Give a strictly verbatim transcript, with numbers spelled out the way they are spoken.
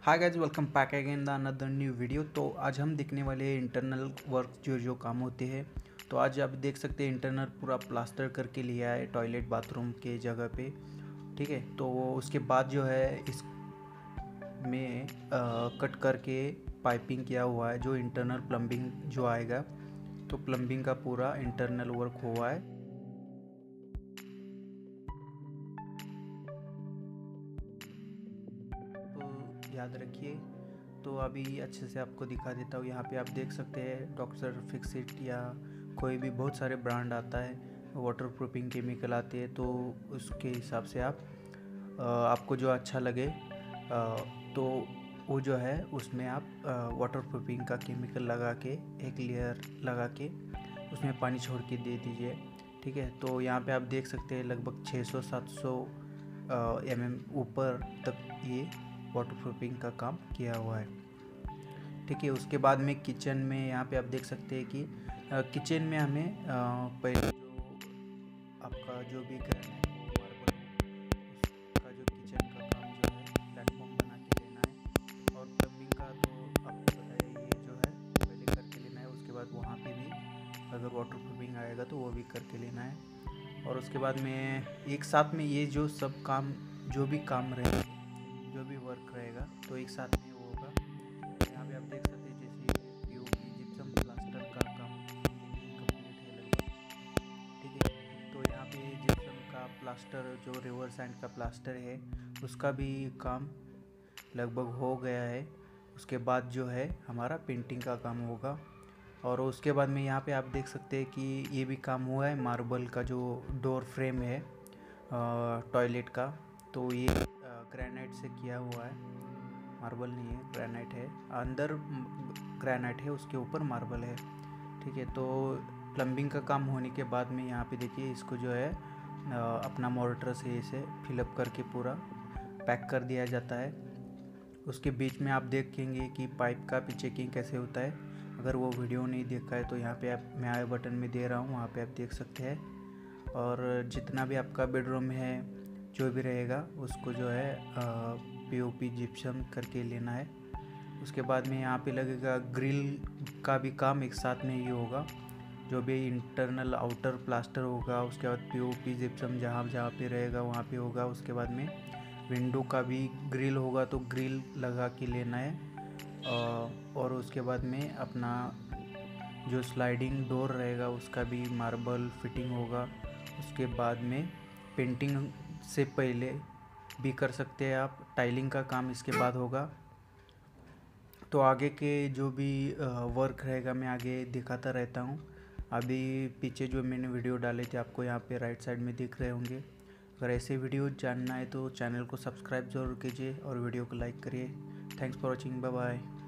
Hi guys, welcome back again the another new video. तो आज हम देखने वाले हैं इंटरनल वर्क जो जो काम होते हैं। तो आज आप देख सकते हैं इंटरनल पूरा प्लास्टर करके लिया है टॉयलेट बाथरूम के जगह पे। ठीक है, तो उसके बाद जो है इसमें कट करके पाइपिंग किया हुआ है जो इंटरनल प्लम्बिंग जो आएगा। तो प्लम्बिंग का पूरा इंटरनल वर्क हुआ है। तो याद रखिए। तो अभी अच्छे से आपको दिखा देता हूँ। यहाँ पे आप देख सकते हैं डॉक्टर फिक्सिट या कोई भी बहुत सारे ब्रांड आता है, वाटर प्रूफिंग केमिकल आते हैं। तो उसके हिसाब से आप आपको जो अच्छा लगे तो वो जो है उसमें आप वाटर प्रूफिंग का केमिकल लगा के एक लेयर लगा के उसमें पानी छोड़ के दे दीजिए। ठीक है, तो यहाँ पे आप देख सकते हैं लगभग छः सौ सात सौ एम एम ऊपर तक ये वाटर प्रूफिंग का काम किया हुआ है। ठीक है, उसके बाद में किचन में यहाँ पे आप देख सकते हैं कि किचन में हमें पहले जो आपका जो भी ग्रेनाइट हो मार्बल हो उसका जो किचन का काम जो है प्लेटफॉर्म बना के लेना है। और प्लम्बिंग का तो आपको पता है ये जो है पहले करके लेना है। उसके बाद वहाँ पे भी अगर वाटर प्रूफिंग आएगा तो वो भी करके लेना है। और उसके बाद में एक साथ में ये जो सब काम जो भी काम रहेगा जो भी वर्क रहेगा तो एक साथ में वो होगा। यहाँ पे आप देख सकते हैं जैसे पीओपी जिप्सम प्लास्टर का काम कंप्लीट है लगभग। ठीक है, तो यहाँ पे जिप्सम का प्लास्टर जो रिवर सैंड का प्लास्टर है उसका भी काम लगभग हो गया है। उसके बाद जो है हमारा पेंटिंग का काम होगा। और उसके बाद में यहाँ पे आप देख सकते हैं कि ये भी काम हुआ है मार्बल का जो डोर फ्रेम है टॉयलेट का। तो ये ग्रेनाइट से किया हुआ है, मार्बल नहीं है, ग्रेनाइट है। अंदर ग्रेनाइट है, उसके ऊपर मार्बल है। ठीक है, तो प्लम्बिंग का काम होने के बाद में यहाँ पे देखिए इसको जो है अपना मोर्टर से इसे फिलअप करके पूरा पैक कर दिया जाता है। उसके बीच में आप देखेंगे कि पाइप का भी चेकिंग कैसे होता है। अगर वो वीडियो नहीं देखा है तो यहाँ पे आप मैं आई बटन में दे रहा हूँ, वहाँ पे आप देख सकते हैं। और जितना भी आपका बेडरूम है जो भी रहेगा उसको जो है पीओपी जिप्सम करके लेना है। उसके बाद में यहाँ पे लगेगा ग्रिल का भी काम एक साथ में ही होगा। जो भी इंटरनल आउटर प्लास्टर होगा उसके बाद पीओपी जिप्सम जहाँ जहाँ पे रहेगा वहाँ पे होगा। उसके बाद में विंडो का भी ग्रिल होगा तो ग्रिल लगा के लेना है। और उसके बाद में अपना जो स्लाइडिंग डोर रहेगा उसका भी मार्बल फिटिंग होगा। उसके बाद में पेंटिंग से पहले भी कर सकते हैं आप, टाइलिंग का काम इसके बाद होगा। तो आगे के जो भी वर्क रहेगा मैं आगे दिखाता रहता हूँ। अभी पीछे जो मैंने वीडियो डाले थे आपको यहाँ पे राइट साइड में दिख रहे होंगे। अगर ऐसे वीडियो जानना है तो चैनल को सब्सक्राइब ज़रूर कीजिए और वीडियो को लाइक करिए। Thanks for watching, bye bye.